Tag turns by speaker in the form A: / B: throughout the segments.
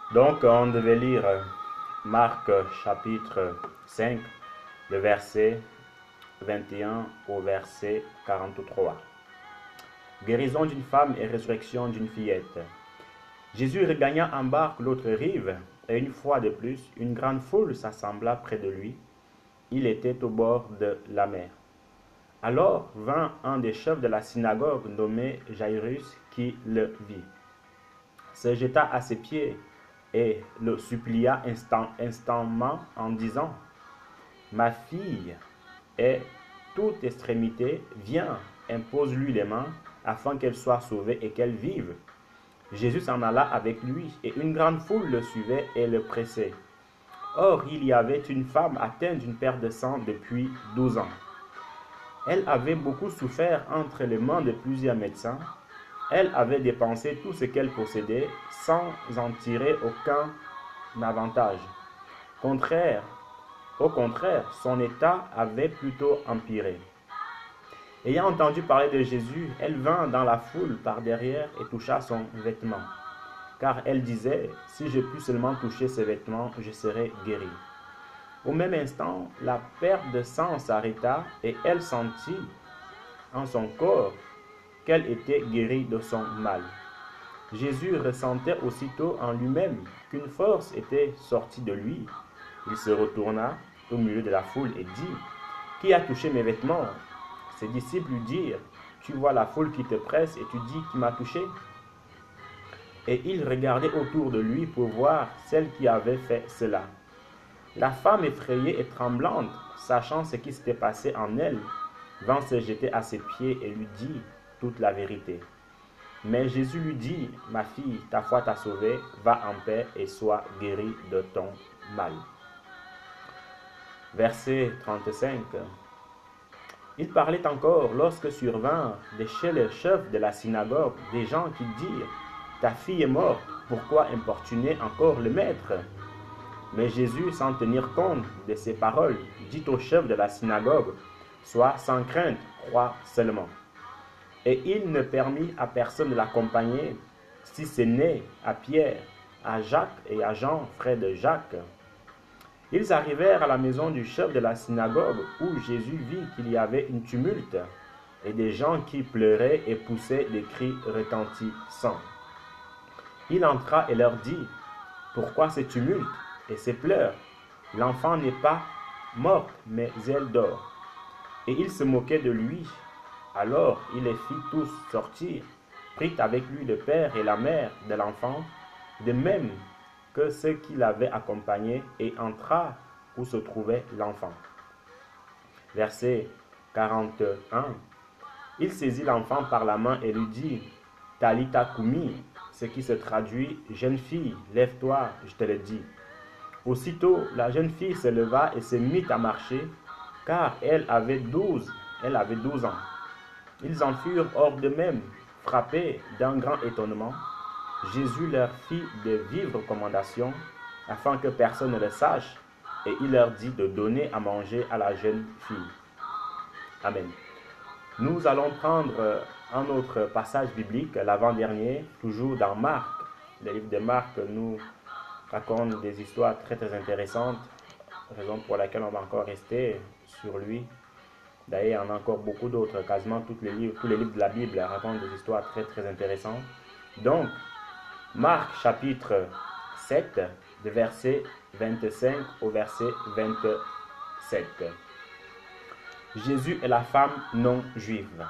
A: Donc, on devait lire Marc chapitre 5, le verset 21 au verset 43. Guérison d'une femme et résurrection d'une fillette. Jésus regagna en barque l'autre rive, et une fois de plus, une grande foule s'assembla près de lui. Il était au bord de la mer. Alors vint un des chefs de la synagogue nommé Jairus qui le vit, se jeta à ses pieds et le supplia instantanément en disant: Ma fille est toute extrémité, viens, impose-lui les mains, afin qu'elle soit sauvée et qu'elle vive. Jésus s'en alla avec lui, et une grande foule le suivait et le pressait. Or, il y avait une femme atteinte d'une perte de sang depuis 12 ans. Elle avait beaucoup souffert entre les mains de plusieurs médecins. Elle avait dépensé tout ce qu'elle possédait sans en tirer aucun avantage. Au contraire, son état avait plutôt empiré. Ayant entendu parler de Jésus, elle vint dans la foule par derrière et toucha son vêtement. Car elle disait: Si je puis seulement toucher ses vêtements, je serai guérie. Au même instant, la perte de sang s'arrêta et elle sentit en son corps qu'elle était guérie de son mal. Jésus ressentait aussitôt en lui-même qu'une force était sortie de lui. Il se retourna au milieu de la foule et dit: Qui a touché mes vêtements? Ses disciples lui dirent: Tu vois la foule qui te presse et tu dis: Qui m'a touché? Et il regardait autour de lui pour voir celle qui avait fait cela. La femme effrayée et tremblante, sachant ce qui s'était passé en elle, vint se jeter à ses pieds et lui dit toute la vérité. Mais Jésus lui dit: Ma fille, ta foi t'a sauvée, va en paix et sois guérie de ton mal. Verset 35. Il parlait encore lorsque survinrent de chez le chef de la synagogue des gens qui dirent: Ta fille est morte, pourquoi importuner encore le maître? Mais Jésus, sans tenir compte de ces paroles, dit au chef de la synagogue: Sois sans crainte, crois seulement. Et il ne permit à personne de l'accompagner, si ce n'est à Pierre, à Jacques et à Jean, frères de Jacques. Ils arrivèrent à la maison du chef de la synagogue, où Jésus vit qu'il y avait une tumulte, et des gens qui pleuraient et poussaient des cris retentissants. Il entra et leur dit: Pourquoi ce tumulte et ces pleurs? L'enfant n'est pas morte, mais elle dort. Et il se moquait de lui. Alors il les fit tous sortir, prit avec lui le père et la mère de l'enfant, de même que ceux qui l'avaient accompagné, et entra où se trouvait l'enfant. Verset 41. Il saisit l'enfant par la main et lui dit: Talita Kumi, ce qui se traduit: Jeune fille, lève-toi, je te le dis. Aussitôt, la jeune fille se leva et se mit à marcher, car elle avait 12 ans. Ils en furent hors d'eux-mêmes, frappés d'un grand étonnement. Jésus leur fit de vives recommandations, afin que personne ne le sache, et il leur dit de donner à manger à la jeune fille. Amen. Nous allons prendre un autre passage biblique, l'avant-dernier, toujours dans Marc. Le livre de Marc nous raconte des histoires très très intéressantes, raison pour laquelle on va encore rester sur lui. D'ailleurs, il y en a encore beaucoup d'autres, quasiment tous les livres de la Bible racontent des histoires très très intéressantes. Donc, Marc chapitre 7, de verset 25 au verset 27. Jésus et la femme non juive.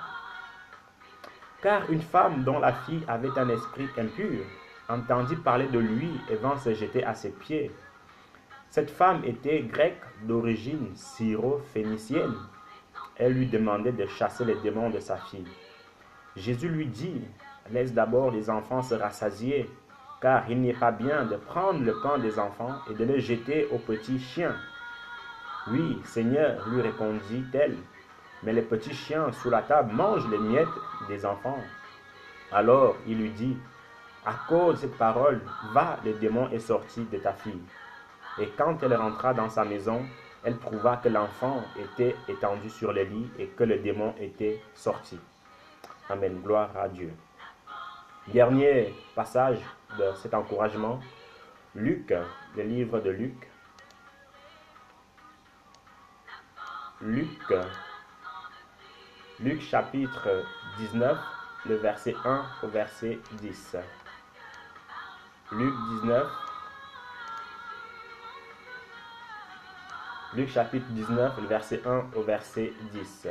A: Car une femme dont la fille avait un esprit impur entendit parler de lui et vint se jeter à ses pieds. Cette femme était grecque d'origine syro-phénicienne. Elle lui demandait de chasser les démons de sa fille. Jésus lui dit: Laisse d'abord les enfants se rassasier, car il n'est pas bien de prendre le pain des enfants et de le jeter aux petits chiens. Oui, Seigneur, lui répondit-elle, mais les petits chiens sous la table mangent les miettes des enfants. Alors il lui dit: À cause de cette parole, va, le démon est sorti de ta fille. Et quand elle rentra dans sa maison, elle trouva que l'enfant était étendu sur le lit et que le démon était sorti. Amen, gloire à Dieu. Dernier passage de cet encouragement, Luc, le livre de Luc. Luc chapitre 19, le verset 1 au verset 10. Luc 19. Luc chapitre 19, le verset 1 au verset 10.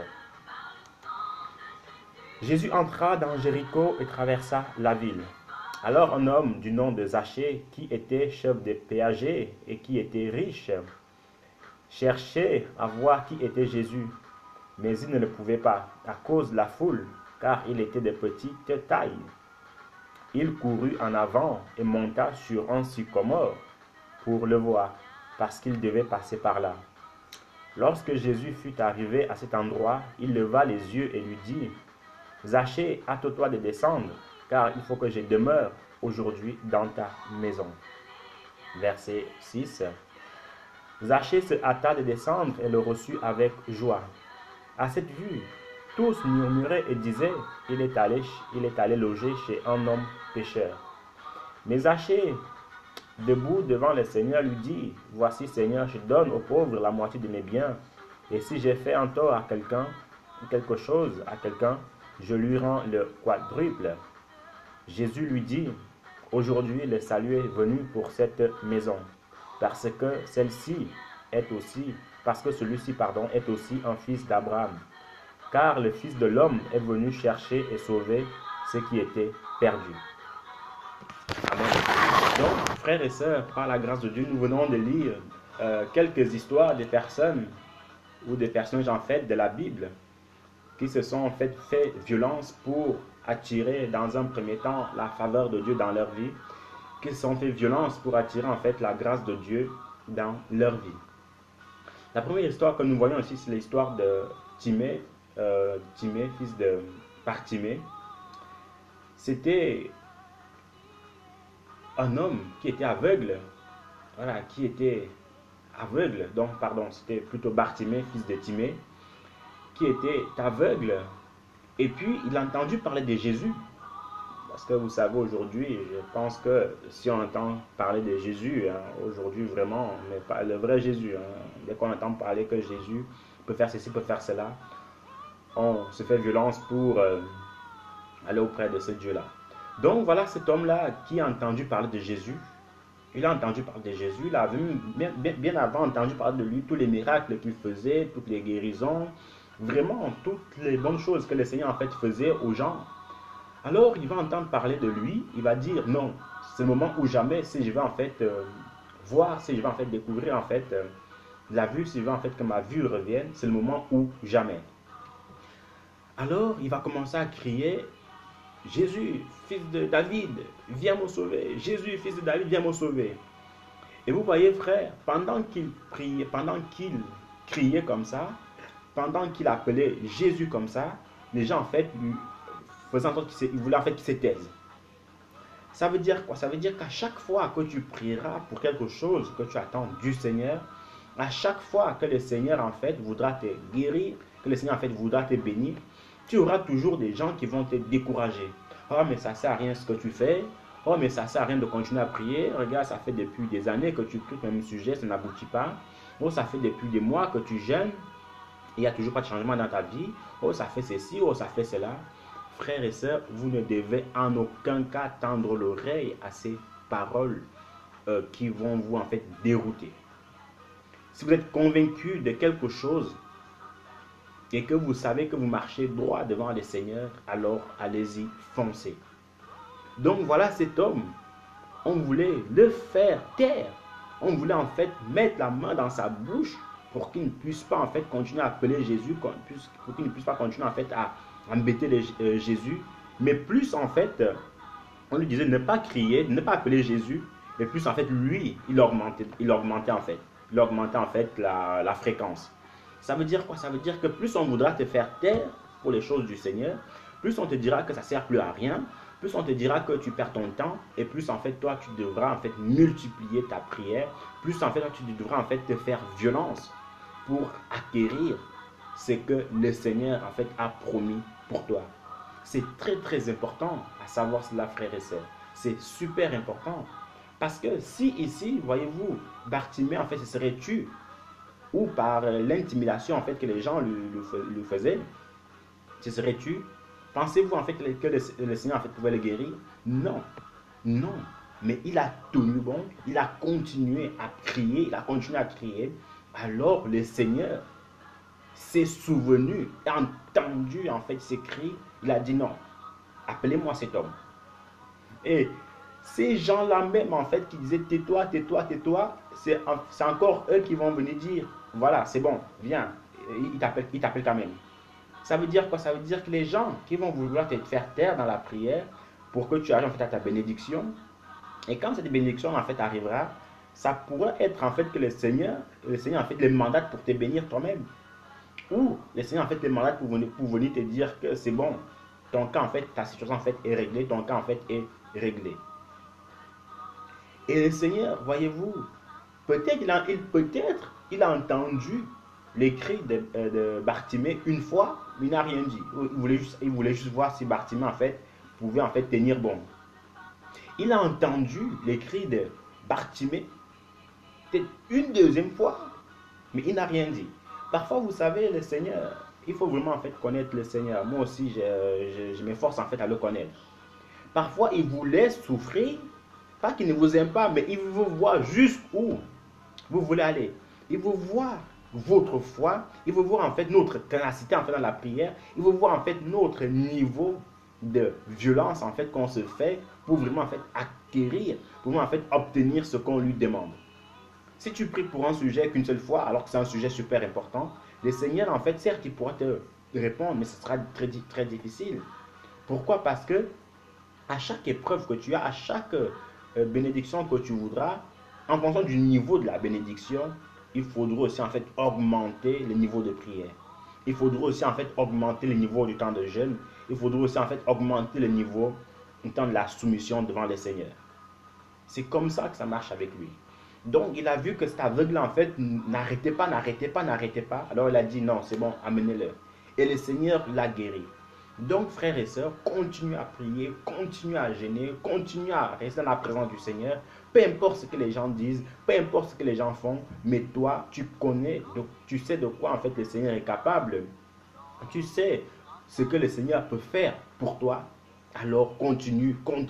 A: Jésus entra dans Jéricho et traversa la ville. Alors un homme du nom de Zachée, qui était chef des péagers et qui était riche, cherchait à voir qui était Jésus, mais il ne le pouvait pas à cause de la foule, car il était de petite taille. Il courut en avant et monta sur un sycomore pour le voir, parce qu'il devait passer par là. Lorsque Jésus fut arrivé à cet endroit, il leva les yeux et lui dit, « Zachée, hâte-toi de descendre, car il faut que je demeure aujourd'hui dans ta maison. » Verset 6. Zachée se hâta de descendre et le reçut avec joie. À cette vue, tous murmuraient et disaient, il est allé loger chez un homme pécheur. Mais Zachée, debout devant le Seigneur, lui dit, « Voici, Seigneur, je donne aux pauvres la moitié de mes biens, et si j'ai fait un tort à quelqu'un, ou quelque chose à quelqu'un, je lui rends le quadruple. » Jésus lui dit, « Aujourd'hui, le salut est venu pour cette maison, parce que celui-ci est aussi un fils d'Abraham. Car le Fils de l'homme est venu chercher et sauver ce qui était perdu. » Amen. Donc, frères et sœurs, par la grâce de Dieu, nous venons de lire quelques histoires des personnes ou des personnages en fait de la Bible qui se sont en fait violence pour attirer dans un premier temps la faveur de Dieu dans leur vie, qui se sont fait violence pour attirer en fait la grâce de Dieu dans leur vie. La première histoire que nous voyons ici, c'est l'histoire de Timée, fils de Bartimée. C'était un homme qui était aveugle, c'était plutôt Bartimée, fils de Timée, qui était aveugle, et puis il a entendu parler de Jésus. Parce que vous savez, aujourd'hui, je pense que si on entend parler de Jésus, aujourd'hui vraiment, mais pas le vrai Jésus, dès qu'on entend parler que Jésus peut faire ceci, peut faire cela, on se fait violence pour aller auprès de ce Dieu-là. Donc voilà cet homme-là qui a entendu parler de Jésus. Il a entendu parler de Jésus, il avait bien avant entendu parler de lui, tous les miracles qu'il faisait, toutes les guérisons, vraiment toutes les bonnes choses que le Seigneur en fait faisait aux gens. Alors il va entendre parler de lui, il va dire non, c'est le moment ou jamais, si je vais en fait voir, si je vais en fait découvrir en fait la vue, si je veux en fait que ma vue revienne, c'est le moment ou jamais. Alors il va commencer à crier, Jésus, fils de David, viens me sauver. Jésus, fils de David, viens me sauver. Et vous voyez, frère, pendant qu'il criait comme ça, pendant qu'il appelait Jésus comme ça, les gens en fait lui faisaient en sorte qu'ils voulaient en fait qu'il se taise. Ça veut dire quoi? Ça veut dire qu'à chaque fois que tu prieras pour quelque chose que tu attends du Seigneur, à chaque fois que le Seigneur en fait voudra te guérir, que le Seigneur en fait voudra te bénir, tu auras toujours des gens qui vont te décourager. Oh, mais ça ne sert à rien ce que tu fais. Oh, mais ça ne sert à rien de continuer à prier. Regarde, ça fait depuis des années que tu pries le même sujet, ça n'aboutit pas. Oh, ça fait depuis des mois que tu jeûnes. Il n'y a toujours pas de changement dans ta vie. Oh, ça fait ceci, oh, ça fait cela. Frères et sœurs, vous ne devez en aucun cas tendre l'oreille à ces paroles qui vont vous en fait dérouter. Si vous êtes convaincu de quelque chose, et que vous savez que vous marchez droit devant le Seigneur, alors allez-y, foncez. Donc voilà cet homme, on voulait le faire taire. On voulait en fait mettre la main dans sa bouche pour qu'il ne puisse pas en fait continuer à appeler Jésus, pour qu'il ne puisse pas continuer en fait à embêter Jésus. Mais plus en fait, on lui disait de ne pas crier, de ne pas appeler Jésus, mais plus en fait lui, il augmentait en fait la fréquence. Ça veut dire quoi? Ça veut dire que plus on voudra te faire taire pour les choses du Seigneur, plus on te dira que ça ne sert plus à rien, plus on te dira que tu perds ton temps, et plus en fait toi tu devras en fait multiplier ta prière, plus en fait toi, tu devras en fait te faire violence pour acquérir ce que le Seigneur en fait a promis pour toi. C'est très très important à savoir cela, frères et sœurs. C'est super important. Parce que si ici, voyez-vous, Bartimée, en fait, se serait tué, ou par l'intimidation, en fait, que les gens lui faisaient, se serait tué, pensez-vous, en fait, que le Seigneur, en fait, pouvait le guérir? Non, non. Mais il a tenu bon, il a continué à crier, il a continué à crier. Alors, le Seigneur s'est souvenu, a entendu, en fait, ses cris. Il a dit non, appelez-moi cet homme. Et ces gens-là même, en fait, qui disaient tais-toi, tais-toi, tais-toi, c'est encore eux qui vont venir dire, voilà, c'est bon, viens, il t'appelle quand même. Ça veut dire quoi? Ça veut dire que les gens qui vont vouloir te faire taire dans la prière pour que tu arrives en fait à ta bénédiction, et quand cette bénédiction en fait arrivera, ça pourrait être en fait que le Seigneur en fait les mandate pour te bénir toi-même. Ou le Seigneur en fait les mandate pour venir te dire que c'est bon, ton cas en fait, ta situation en fait est réglée, ton cas en fait est réglé. Et le Seigneur, voyez-vous, peut-être il a entendu les cris de Bartimée une fois, mais il n'a rien dit. Il voulait juste voir si Bartimée en fait pouvait en fait tenir bon. Il a entendu les cris de Bartimée peut-être une deuxième fois, mais il n'a rien dit. Parfois, vous savez, le Seigneur, il faut vraiment en fait connaître le Seigneur. Moi aussi, je m'efforce en fait à le connaître. Parfois, il vous laisse souffrir, pas qu'il ne vous aime pas, mais il vous voit jusqu'où vous voulez aller. Il veut voir votre foi, il veut voir en fait notre ténacité en fait dans la prière, il veut voir en fait notre niveau de violence en fait qu'on se fait pour vraiment en fait acquérir, pour vraiment en fait obtenir ce qu'on lui demande. Si tu pries pour un sujet qu'une seule fois, alors que c'est un sujet super important, le Seigneur en fait certes il pourra te répondre, mais ce sera très difficile. Pourquoi? Parce que à chaque épreuve que tu as, à chaque bénédiction que tu voudras, en fonction du niveau de la bénédiction, il faudra aussi en fait augmenter le niveau de prière. Il faudra aussi en fait augmenter le niveau du temps de jeûne. Il faudra aussi en fait augmenter le niveau du temps de la soumission devant le Seigneur. C'est comme ça que ça marche avec lui. Donc il a vu que cet aveugle en fait n'arrêtait pas. Alors il a dit non, c'est bon, amenez-le. Et le Seigneur l'a guéri. Donc, frères et sœurs, continuez à prier, continuez à jeûner, continuez à rester dans la présence du Seigneur. Peu importe ce que les gens disent, peu importe ce que les gens font, mais toi, tu connais, tu sais de quoi en fait le Seigneur est capable. Tu sais ce que le Seigneur peut faire pour toi. Alors, continue en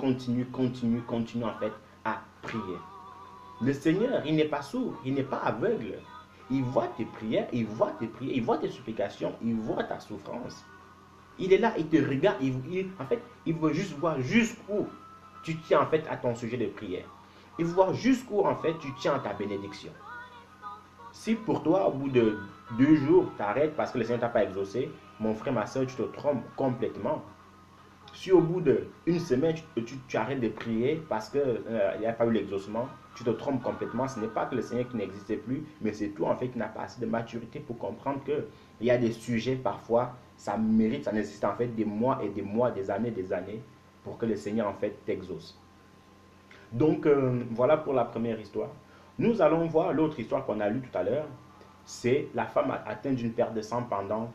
A: fait à prier. Le Seigneur, il n'est pas sourd, il n'est pas aveugle. Il voit tes prières, il voit tes supplications, il voit ta souffrance. Il est là, il te regarde, en fait, il veut juste voir jusqu'où tu tiens en fait à ton sujet de prière. Il veut voir jusqu'où en fait tu tiens à ta bénédiction. Si pour toi, au bout de 2 jours, tu arrêtes parce que le Seigneur ne t'a pas exaucé, mon frère, ma soeur, tu te trompes complètement. Si au bout d'une semaine, tu arrêtes de prier parce qu'il n'y a pas eu l'exaucement, tu te trompes complètement. Ce n'est pas que le Seigneur qui n'existait plus, mais c'est toi en fait qui n'a pas assez de maturité pour comprendre qu'il y a des sujets parfois, ça mérite, ça nécessite en fait des mois et des mois, des années pour que le Seigneur en fait t'exauce. Donc voilà pour la première histoire. Nous allons voir l'autre histoire qu'on a lue tout à l'heure. C'est la femme atteinte d'une perte de sang pendant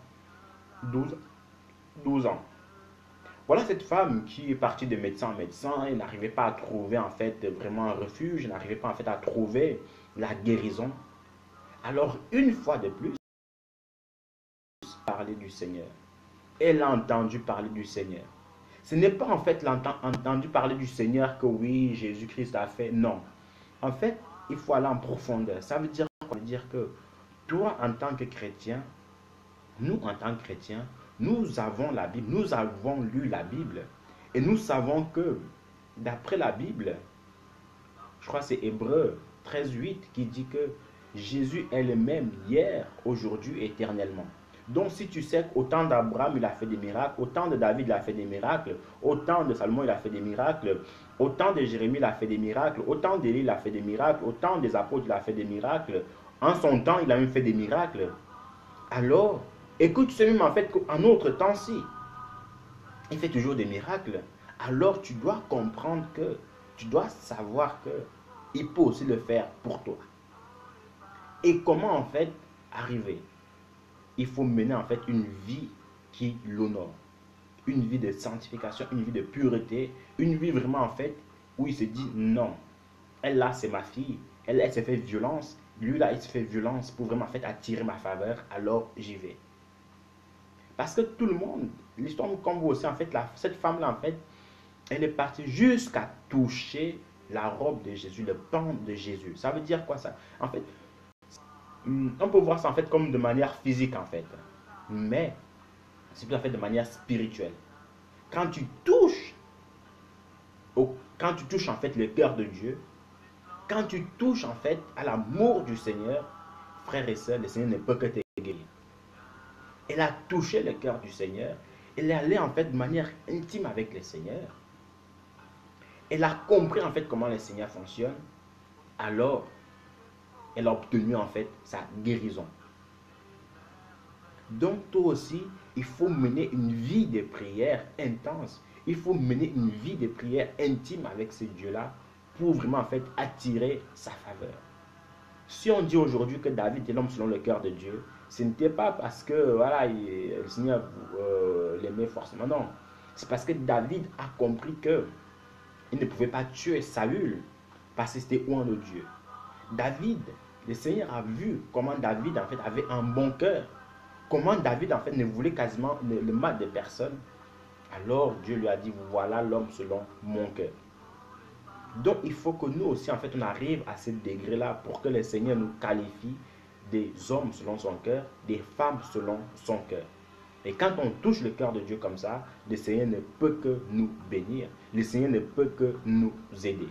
A: 12 ans. Voilà cette femme qui est partie de médecin en médecin et n'arrivait pas à trouver en fait vraiment un refuge, n'arrivait pas en fait à trouver la guérison. Alors une fois de plus, parler du Seigneur. Elle a entendu parler du Seigneur. Ce n'est pas en fait entendu parler du Seigneur que oui, Jésus-Christ a fait. Non. En fait, il faut aller en profondeur. Ça veut dire quoi? Ça veut dire que toi, en tant que chrétien, nous, en tant que chrétiens, nous avons la Bible, nous avons lu la Bible et nous savons que d'après la Bible, je crois que c'est Hébreux 13:8 qui dit que Jésus est le même hier, aujourd'hui, éternellement. Donc si tu sais qu'au temps d'Abraham, il a fait des miracles, au temps de David, il a fait des miracles, au temps de Salomon, il a fait des miracles, au temps de Jérémie, il a fait des miracles, au temps d'Élie, il a fait des miracles, au temps des apôtres, il a fait des miracles, en son temps, il a même fait des miracles. Alors, et que tu sais même en fait qu'en autre temps-ci, il fait toujours des miracles, alors tu dois comprendre que, tu dois savoir que il peut aussi le faire pour toi. Et comment en fait arriver? Il faut mener en fait une vie qui l'honore, une vie de sanctification, une vie de pureté, une vie vraiment en fait où il se dit non, elle là, c'est ma fille. Elle s'est fait violence. Lui là, il se fait violence pour vraiment en fait attirer ma faveur. Alors j'y vais. Parce que tout le monde, l'histoire nous comble aussi, en fait, cette femme-là, en fait, elle est partie jusqu'à toucher la robe de Jésus, le pan de Jésus. Ça veut dire quoi ça? En fait, on peut voir ça en fait comme de manière physique en fait. Mais c'est tout à fait de manière spirituelle. Quand tu touches, quand tu touches en fait le cœur de Dieu, quand tu touches en fait à l'amour du Seigneur, frères et sœurs, le Seigneur ne peut que te guérir. Elle a touché le cœur du Seigneur. Elle est allée en fait de manière intime avec le Seigneur. Elle a compris en fait comment le Seigneur fonctionne. Alors, elle a obtenu en fait sa guérison. Donc toi aussi, il faut mener une vie de prière intense. Il faut mener une vie de prière intime avec ce Dieu-là pour vraiment en fait attirer sa faveur. Si on dit aujourd'hui que David est l'homme selon le cœur de Dieu, ce n'était pas parce que voilà, le Seigneur l'aimait forcément, non. C'est parce que David a compris que il ne pouvait pas tuer Saül parce que c'était loin de Dieu. David, le Seigneur a vu comment David en fait avait un bon cœur. Comment David en fait ne voulait quasiment le mal de personne. Alors Dieu lui a dit, voilà l'homme selon mon cœur. Donc il faut que nous aussi en fait on arrive à ce degré-là pour que le Seigneur nous qualifie des hommes selon son cœur, des femmes selon son cœur. Et quand on touche le cœur de Dieu comme ça, le Seigneur ne peut que nous bénir. Le Seigneur ne peut que nous aider.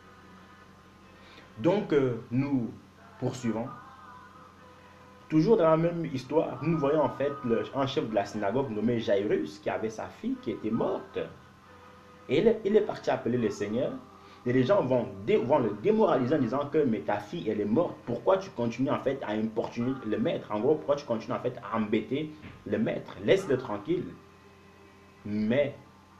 A: Donc nous poursuivons. Toujours dans la même histoire, nous voyons en fait un chef de la synagogue nommé Jairus qui avait sa fille qui était morte. Et il est parti appeler le Seigneur. Et les gens vont le démoraliser en disant que mais ta fille elle est morte. Pourquoi tu continues en fait à importuner le maître? En gros, pourquoi tu continues en fait à embêter le maître? Laisse-le tranquille. Mais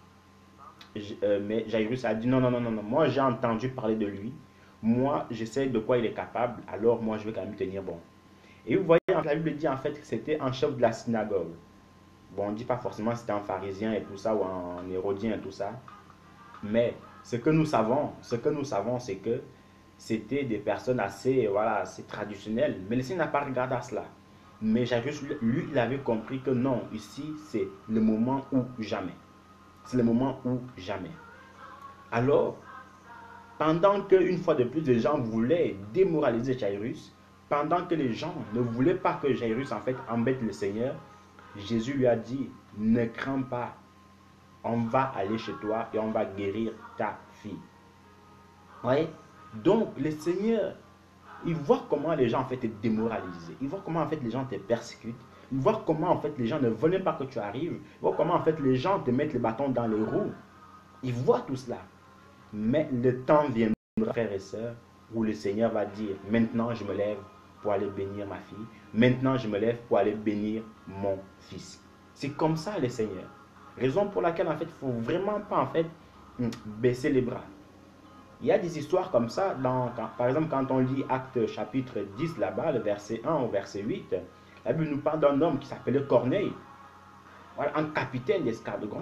A: Jairus a dit non, non, non, non, non. Moi j'ai entendu parler de lui. Moi je sais de quoi il est capable. Alors moi je vais quand même tenir bon. Et vous voyez, la Bible dit en fait que c'était un chef de la synagogue. Bon, on ne dit pas forcément que c'était un pharisien et tout ça, ou un hérodien et tout ça. Mais ce que nous savons, c'est que c'était des personnes assez, voilà, assez traditionnelles. Mais le Seigneur n'a pas regardé à cela. Mais Jairus, lui, il avait compris que non, ici, c'est le moment ou jamais. C'est le moment ou jamais. Alors, pendant qu'une fois de plus, les gens voulaient démoraliser Jairus, pendant que les gens ne voulaient pas que Jairus en fait embête le Seigneur, Jésus lui a dit, ne crains pas, on va aller chez toi et on va guérir ta fille. Vous voyez? Donc le Seigneur, il voit comment les gens en fait te démoralisent, il voit comment en fait les gens te persécutent, il voit comment en fait les gens ne veulent pas que tu arrives, il voit comment en fait les gens te mettent le bâton dans les roues. Il voit tout cela. Mais le temps viendra, frères et sœurs, où le Seigneur va dire, maintenant je me lève pour aller bénir ma fille. Maintenant, je me lève pour aller bénir mon fils. C'est comme ça le Seigneur. Raison pour laquelle, en fait, il ne faut vraiment pas, en fait, baisser les bras. Il y a des histoires comme ça, par exemple, quand on lit Actes chapitre 10, là-bas, le verset 1 au verset 8, la Bible nous parle d'un homme qui s'appelait Corneille. Voilà, un capitaine d'escadron,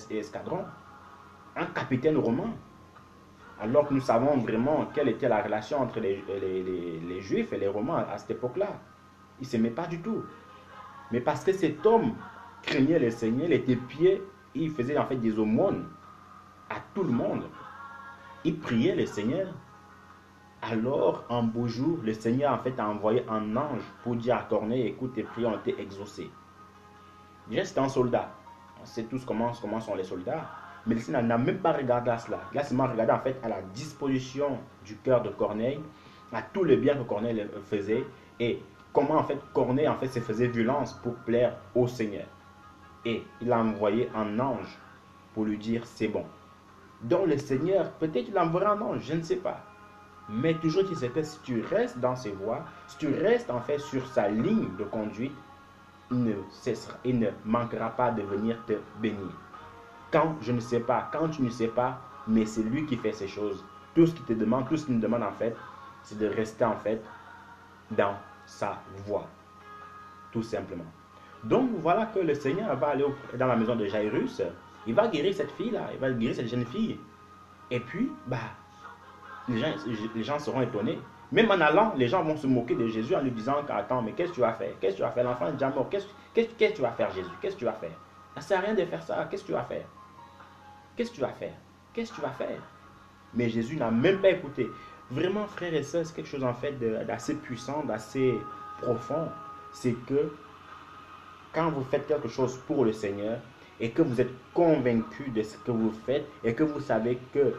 A: un capitaine romain. Alors que nous savons vraiment quelle était la relation entre les Juifs et les Romains à cette époque-là. Ils ne s'aimaient pas du tout. Mais parce que cet homme craignait le Seigneur, il était pieux, il faisait en fait des aumônes à tout le monde. Il priait le Seigneur. Alors, un beau jour, le Seigneur en fait a envoyé un ange pour dire à Corneille, écoute, tes prières ont été exaucées. Déjà, c'était un soldat. On sait tous comment sont les soldats. Mais le Seigneur n'a même pas regardé à cela. Il a seulement regardé en fait à la disposition du cœur de Corneille, à tout le bien que Corneille faisait et comment en fait Corneille en fait se faisait violence pour plaire au Seigneur. Et il a envoyé un ange pour lui dire c'est bon. Donc le Seigneur, peut-être il enverra un ange, je ne sais pas. Mais toujours tu sais que si tu restes dans ses voies, si tu restes en fait sur sa ligne de conduite, il ne manquera pas de venir te bénir. Quand je ne sais pas, quand tu ne sais pas, mais c'est lui qui fait ces choses. Tout ce qu'il te demande, tout ce qu'il nous demande en fait, c'est de rester en fait dans sa voie. Tout simplement. Donc voilà que le Seigneur va aller dans la maison de Jairus. Il va guérir cette fille-là, il va guérir cette jeune fille. Et puis, les gens seront étonnés. Même en allant, les gens vont se moquer de Jésus en lui disant attends, mais qu'est-ce que tu vas faire? Qu'est-ce que tu vas faire? L'enfant est déjà mort. Qu'est-ce que tu vas faire, Jésus? Qu'est-ce que tu vas faire? Ça ne sert à rien de faire ça. Qu'est-ce que tu vas faire? Qu'est-ce que tu vas faire? Qu'est-ce que tu vas faire? Mais Jésus n'a même pas écouté. Vraiment, frères et sœurs, c'est quelque chose en fait d'assez puissant, d'assez profond. C'est que quand vous faites quelque chose pour le Seigneur et que vous êtes convaincu de ce que vous faites et que vous savez que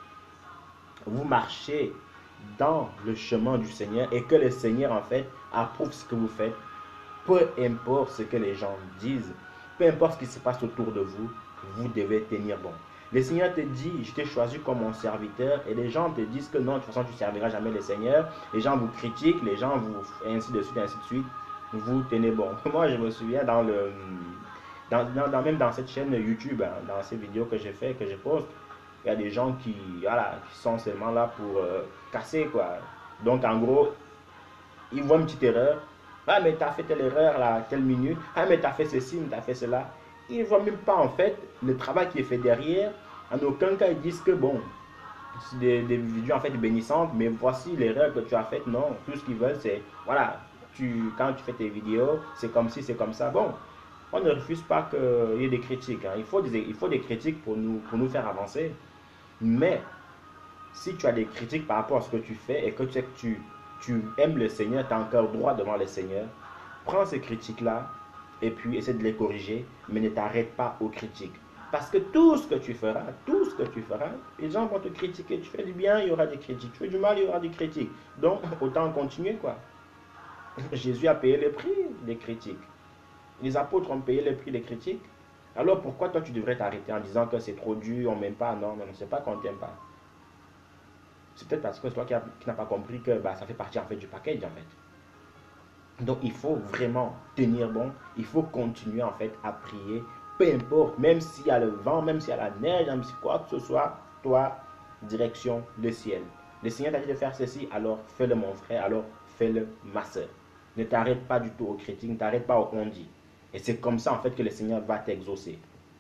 A: vous marchez dans le chemin du Seigneur et que le Seigneur en fait approuve ce que vous faites, peu importe ce que les gens disent, peu importe ce qui se passe autour de vous, vous devez tenir bon. Le Seigneur te dit, je t'ai choisi comme mon serviteur, et les gens te disent que non, de toute façon, tu ne serviras jamais le Seigneur. Les gens vous critiquent, les gens vous, ainsi de suite, ainsi de suite. Vous tenez bon. Moi, je me souviens même dans cette chaîne YouTube, hein, dans ces vidéos que j'ai fait, que je poste, il y a des gens qui, voilà, qui sont seulement là pour casser, quoi. Donc, en gros, ils voient une petite erreur. Ah, mais tu as fait telle erreur là, telle minute. Ah, mais tu as fait ceci, mais tu as fait cela. Ils ne voient même pas, en fait, le travail qui est fait derrière. En aucun cas, ils disent que, bon, c'est des vidéos, en fait, bénissantes, mais voici l'erreur que tu as faite. Non, tout ce qu'ils veulent, c'est, voilà, quand tu fais tes vidéos, c'est comme ci, c'est comme ça. Bon, on ne refuse pas qu'il y ait des critiques. Hein. Il faut des critiques pour nous faire avancer. Mais, si tu as des critiques par rapport à ce que tu fais et que tu sais que tu aimes le Seigneur, tu as encore droit devant le Seigneur, prends ces critiques-là et puis essaie de les corriger, mais ne t'arrête pas aux critiques. Parce que tout ce que tu feras, les gens vont te critiquer. Tu fais du bien, il y aura des critiques. Tu fais du mal, il y aura des critiques. Donc, autant continuer, quoi. Jésus a payé le prix des critiques. Les apôtres ont payé le prix des critiques. Alors, pourquoi toi, tu devrais t'arrêter en disant que c'est trop dur, on ne m'aime pas? Non, c'est pas qu'on ne t'aime pas. C'est peut-être parce que c'est toi qui n'as pas compris que ça fait partie, en fait, du package, en fait. Donc, il faut vraiment tenir bon. Il faut continuer, en fait, à prier. Peu importe, même s'il y a le vent, même s'il y a la neige, même si quoi que ce soit, toi, direction le ciel. Le Seigneur t'a dit de faire ceci, alors fais-le mon frère, alors fais-le ma soeur. Ne t'arrête pas du tout aux critiques, ne t'arrête pas au on dit. Et c'est comme ça, en fait, que le Seigneur va t'exaucer.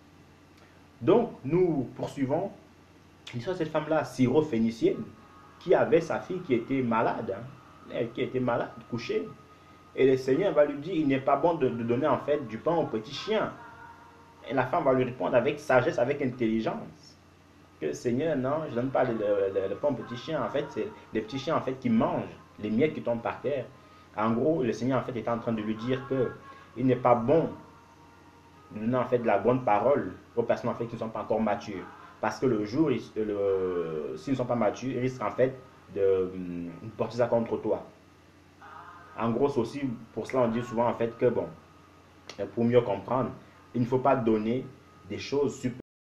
A: Donc, nous poursuivons l'histoire de cette femme-là, syro-phénicienne, qui avait sa fille qui était malade, couchée. Et le Seigneur va lui dire, il n'est pas bon de donner en fait du pain aux petits chiens. Et la femme va lui répondre avec sagesse, avec intelligence. Que le Seigneur, non, je ne donne pas le pain aux petits chiens. En fait, c'est les petits chiens en fait qui mangent les miettes qui tombent par terre. En gros, le Seigneur en fait est en train de lui dire que il n'est pas bon de donner en fait de la bonne parole aux personnes en fait qui ne sont pas encore matures. Parce que le jour, s'ils ne sont pas matures, ils risquent en fait de porter ça contre toi. En gros, c'est aussi pour cela on dit souvent en fait que bon, pour mieux comprendre, il ne faut pas donner des choses super.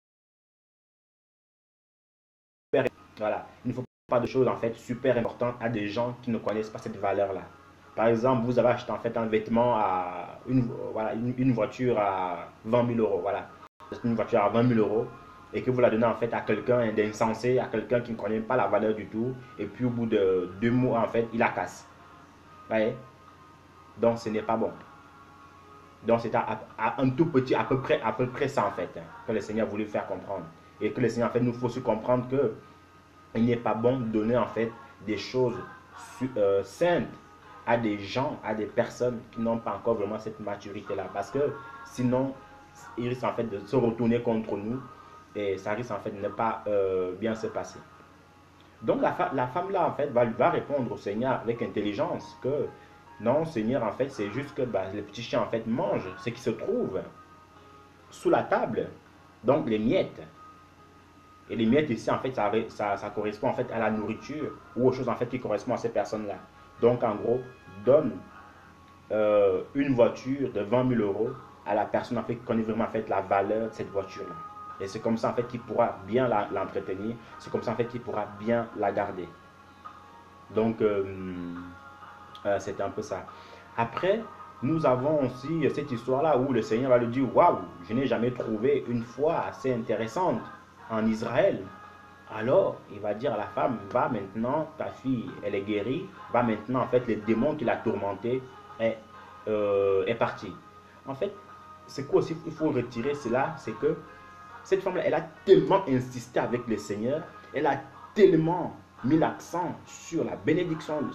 A: Voilà, il ne faut pas de choses en fait super importantes à des gens qui ne connaissent pas cette valeur-là. Par exemple, vous avez acheté en fait un vêtement à une voiture à 20 000 euros. Voilà, c'est une voiture à 20 000 euros et que vous la donnez en fait à quelqu'un d'insensé, à quelqu'un qui ne connaît pas la valeur du tout. Et puis au bout de 2 mois en fait, il la casse. Vous voyez? Donc ce n'est pas bon. Donc c'est à un tout petit, à peu près ça en fait, hein, que le Seigneur voulait faire comprendre. Et que le Seigneur en fait nous faut aussi comprendre que il n'est pas bon de donner en fait des choses saintes à des gens, à des personnes qui n'ont pas encore vraiment cette maturité-là. Parce que sinon, ils risquent en fait de se retourner contre nous et ça risque en fait de ne pas bien se passer. Donc la femme-là en fait va répondre au Seigneur avec intelligence que non, Seigneur, en fait, c'est juste que les petits chiens en fait mangent ce qui se trouve sous la table, donc les miettes. Et les miettes ici, en fait, ça correspond en fait à la nourriture ou aux choses en fait qui correspondent à ces personnes-là. Donc, en gros, donne une voiture de 20 000 euros à la personne en fait qui connaît vraiment en fait la valeur de cette voiture-là. Et c'est comme ça en fait qu'il pourra bien l'entretenir. C'est comme ça en fait qu'il pourra bien la garder. Donc, c'est un peu ça. Après, nous avons aussi cette histoire-là où le Seigneur va lui dire, waouh, je n'ai jamais trouvé une foi assez intéressante en Israël. Alors, il va dire à la femme, va maintenant, ta fille, elle est guérie, va maintenant, en fait, les démons qui l'a tourmentée est parti. En fait, c'est quoi aussi, il faut retirer cela, c'est que cette femme-là, elle a tellement insisté avec le Seigneur, elle a tellement mis l'accent sur la bénédiction,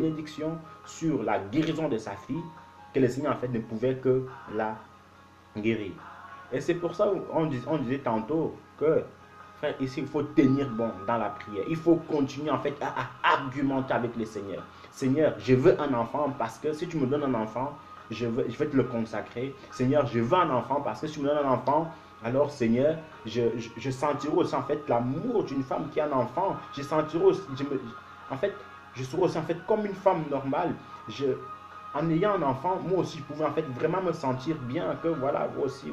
A: sur la guérison de sa fille, que le Seigneur en fait ne pouvait que la guérir. Et c'est pour ça qu'on disait tantôt que, frère, ici il faut tenir bon dans la prière. Il faut continuer en fait à argumenter avec le Seigneur. Seigneur, je veux un enfant parce que si tu me donnes un enfant, je vais te le consacrer. Seigneur, je veux un enfant parce que si tu me donnes un enfant, alors Seigneur, je sentirai aussi en fait l'amour d'une femme qui a un enfant. Je sentirai aussi, en fait, je serai aussi en fait comme une femme normale. En ayant un enfant, moi aussi, je pouvais en fait vraiment me sentir bien que voilà, voici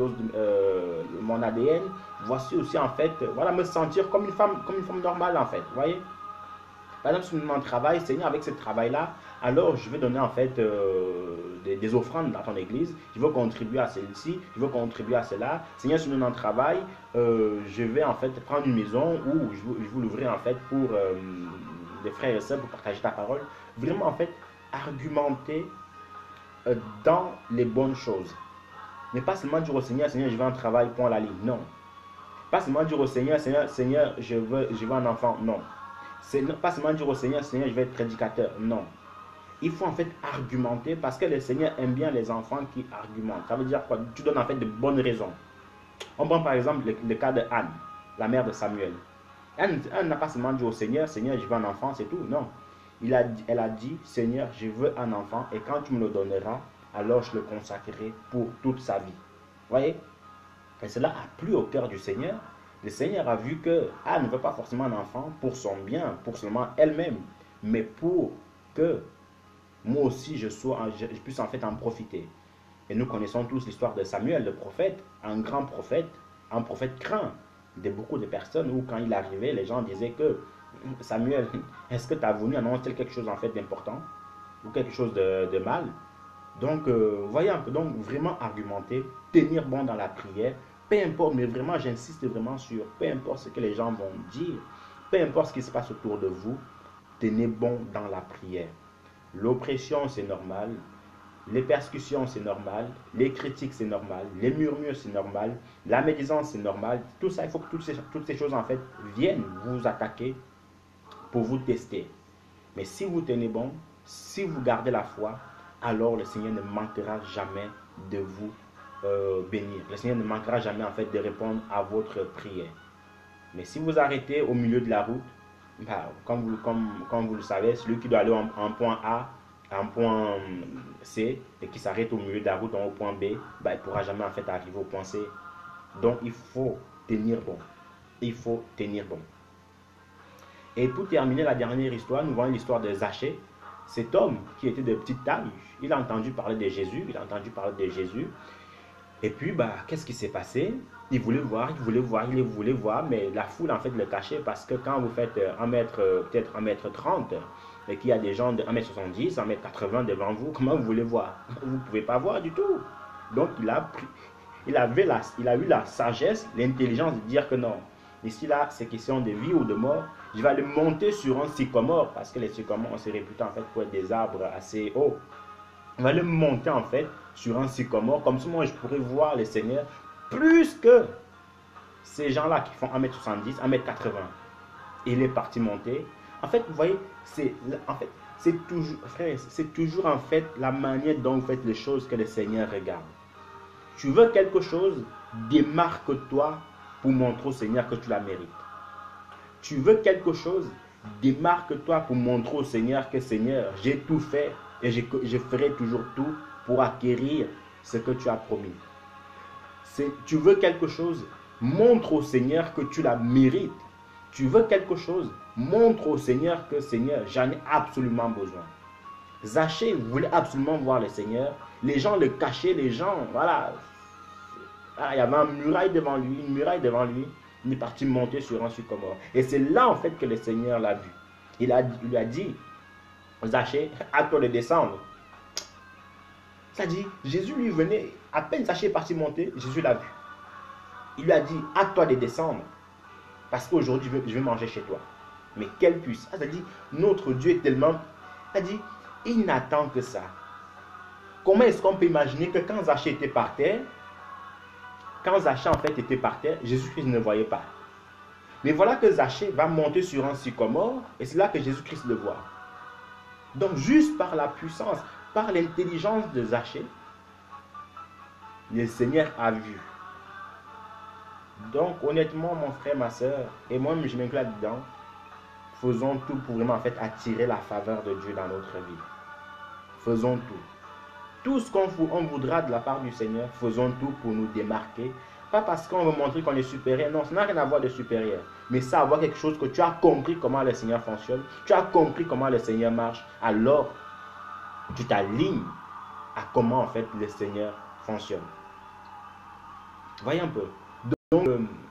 A: mon ADN. Voici aussi en fait, voilà, me sentir comme une femme normale en fait. Vous voyez? Par exemple, si mon travail, Seigneur, avec ce travail-là, alors je vais donner en fait des offrandes dans ton église. Je veux contribuer à celle-ci, je veux contribuer à cela. Seigneur, si je me donne un travail, je vais en fait prendre une maison où je veux l'ouvrir en fait pour des frères et sœurs pour partager ta parole. Vraiment en fait, argumenter dans les bonnes choses. Mais pas seulement dire au Seigneur, Seigneur, je veux un travail, point à la ligne. Non. Pas seulement dire au Seigneur, Seigneur, je veux un enfant. Non. Pas seulement dire au Seigneur, Seigneur, je vais être prédicateur. Non. Il faut en fait argumenter parce que le Seigneur aime bien les enfants qui argumentent. Ça veut dire quoi? Tu donnes en fait de bonnes raisons. On prend par exemple le cas de Anne, la mère de Samuel. Anne n'a pas seulement dit au Seigneur, Seigneur, je veux un enfant, c'est tout. Non. Elle a dit, Seigneur, je veux un enfant et quand tu me le donneras, alors je le consacrerai pour toute sa vie. Vous voyez? Et cela a plu au cœur du Seigneur. Le Seigneur a vu que Anne ne veut pas forcément un enfant pour son bien, pour seulement elle-même, mais pour que moi aussi je puisse en fait en profiter. Et nous connaissons tous l'histoire de Samuel, le prophète, un grand prophète, un prophète craint de beaucoup de personnes où quand il arrivait, les gens disaient que Samuel, est-ce que tu as venu annoncer quelque chose en fait d'important ou quelque chose de mal? Donc, voyez un peu, donc vraiment argumenter, tenir bon dans la prière, peu importe, mais vraiment j'insiste vraiment sur, peu importe ce que les gens vont dire, peu importe ce qui se passe autour de vous, tenez bon dans la prière. L'oppression c'est normal, les persécutions c'est normal, les critiques c'est normal, les murmures c'est normal, la médisance c'est normal, tout ça, il faut que toutes ces choses en fait viennent vous attaquer pour vous tester. Mais si vous tenez bon, si vous gardez la foi, alors le Seigneur ne manquera jamais de vous bénir. Le Seigneur ne manquera jamais en fait de répondre à votre prière. Mais si vous arrêtez au milieu de la route, bah, comme vous le savez, celui qui doit aller en point A à un point C et qui s'arrête au milieu de la route au point B, bah, il ne pourra jamais en fait arriver au point C. Donc il faut tenir bon. Il faut tenir bon. Et pour terminer la dernière histoire, nous voyons l'histoire de Zachée. Cet homme qui était de petite taille, il a entendu parler de Jésus, Et puis, bah, qu'est-ce qui s'est passé? Il voulait voir, mais la foule en fait le cachait parce que quand vous faites peut-être 1m30, et qu'il y a des gens de 1m70, 1m80 devant vous, comment vous voulez voir? Vous ne pouvez pas voir du tout. Donc, il a eu la sagesse, l'intelligence de dire que non. Ici, là, c'est question de vie ou de mort. Je vais aller monter sur un sycomore, parce que les sycomores, on se répute en fait pour être des arbres assez hauts. On va aller monter en fait sur un sycomore, comme ça moi je pourrais voir le Seigneur plus que ces gens-là qui font 1m70, 1m80. Et il est parti monter. En fait, vous voyez, c'est toujours en fait la manière dont vous faites les choses que le Seigneur regarde. Tu veux quelque chose, démarque-toi pour montrer au Seigneur que tu la mérites. Tu veux quelque chose, démarque-toi pour montrer au Seigneur que Seigneur, j'ai tout fait et je ferai toujours tout pour acquérir ce que tu as promis. Tu veux quelque chose, montre au Seigneur que tu la mérites. Tu veux quelque chose, montre au Seigneur que Seigneur, j'en ai absolument besoin. Zachée voulait absolument voir le Seigneur. Les gens le cachaient, les gens, voilà. Ah, il y avait une muraille devant lui. Il est parti monter sur un sycomore. Et c'est là en fait que le Seigneur l'a vu. Il lui a dit, Zachée, à toi de descendre. Ça dit, Jésus lui venait, à peine Zachée est parti monter, Jésus l'a vu. Il lui a dit, à toi de descendre, parce qu'aujourd'hui je vais manger chez toi. Mais quelle puissance! Ça dit, notre Dieu est tellement... Ça dit, il n'attend que ça. Comment est-ce qu'on peut imaginer que quand Zachée était par terre, Jésus-Christ ne voyait pas. Mais voilà que Zachée va monter sur un sycomore et c'est là que Jésus-Christ le voit. Donc juste par la puissance, par l'intelligence de Zachée, le Seigneur a vu. Donc honnêtement mon frère, ma soeur, et moi je m'inclus là-dedans, faisons tout pour vraiment en fait attirer la faveur de Dieu dans notre vie. Faisons tout. Tout ce qu'on voudra de la part du Seigneur, faisons tout pour nous démarquer. Pas parce qu'on veut montrer qu'on est supérieur, non, ça n'a rien à voir de supérieur. Mais ça avoir quelque chose que tu as compris comment le Seigneur fonctionne, tu as compris comment le Seigneur marche, alors tu t'alignes à comment en fait le Seigneur fonctionne. Voyez un peu. Donc,